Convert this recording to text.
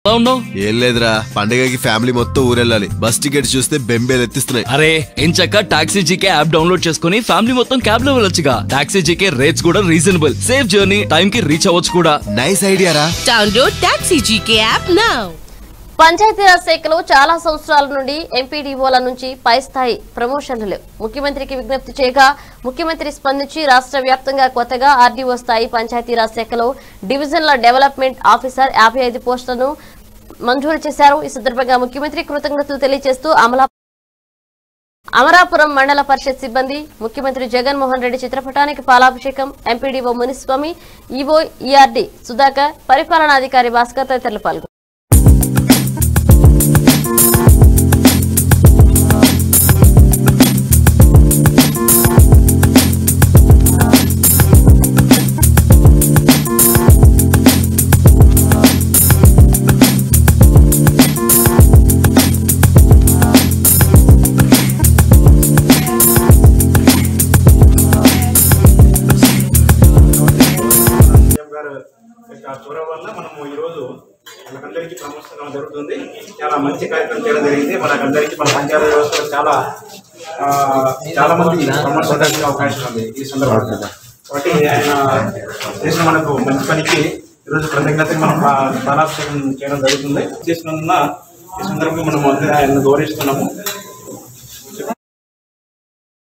ఏం లేదురా, పండగకి ఫ్యామిలీ మొత్తం ఊరెళ్ళాలి. బస్ టికెట్ చూస్తే బెంబేలు ఎత్తిస్తున్నాయి. అరే ఎంచక్క టాక్సీ జీకే యాప్ డౌన్లోడ్ చేసుకుని ఫ్యామిలీ మొత్తం క్యాబ్ లో వెళ్ళొచ్చుగా. టాక్సీ జీకే రేట్స్ కూడా రీజనబుల్, సేఫ్ జర్నీ, టైం కి రీచ్ అవ్వచ్చు కూడా. నైస్ ఐడియా రా. Download taxi GK app now. Panchayati Raj శాఖలో చాలా సంవత్సరాల నుండి ఎంపీడీఓల నుంచి పై స్థాయి ప్రమోషన్లు లేవు. ముఖ్యమంత్రికి విజ్ఞప్తి చేయగా ముఖ్యమంత్రి స్పందించి రాష్ట్ర వ్యాప్తంగా కొత్తగా ఆర్డీఓ స్థాయి పంచాయతీరాజ్ శాఖలో డివిజన్ల డెవలప్మెంట్ ఆఫీసర్ 55 పోస్టులను మంజూరు చేశారు. ఈ సందర్భంగా ముఖ్యమంత్రి కృతజ్ఞతలు తెలియజేస్తూ అమరాపురం మండల పరిషత్ సిబ్బంది ముఖ్యమంత్రి జగన్మోహన్ రెడ్డి చిత్రపటానికి పాలాభిషేకం, MPDO Muniswamy, EO ERD Sudhakar, పరిపాలనాధికారి భాస్కర్ తదితరులు పాల్గొన్నారు. చొరవ వల్ల మనము ఈరోజు మనకందరికీ ప్రమోషన్ జరుగుతుంది. చాలా మంచి కార్యక్రమం చేయడం జరిగింది. మనకందరికీ మన పంచాయతీ వ్యవస్థలో చాలా మంది ప్రమోషన్ జరిగే అవకాశం ఉంది ఈ సందర్భంగా. కాబట్టి ఆయన చేసిన మనకు మంచి పనికి ఈరోజు కృతజ్ఞతగా మనం పాలాభిషేకం చేయడం జరుగుతుంది. చేసినందున ఈ సందర్భంగా మనం ఆయన గౌరవిస్తున్నాము.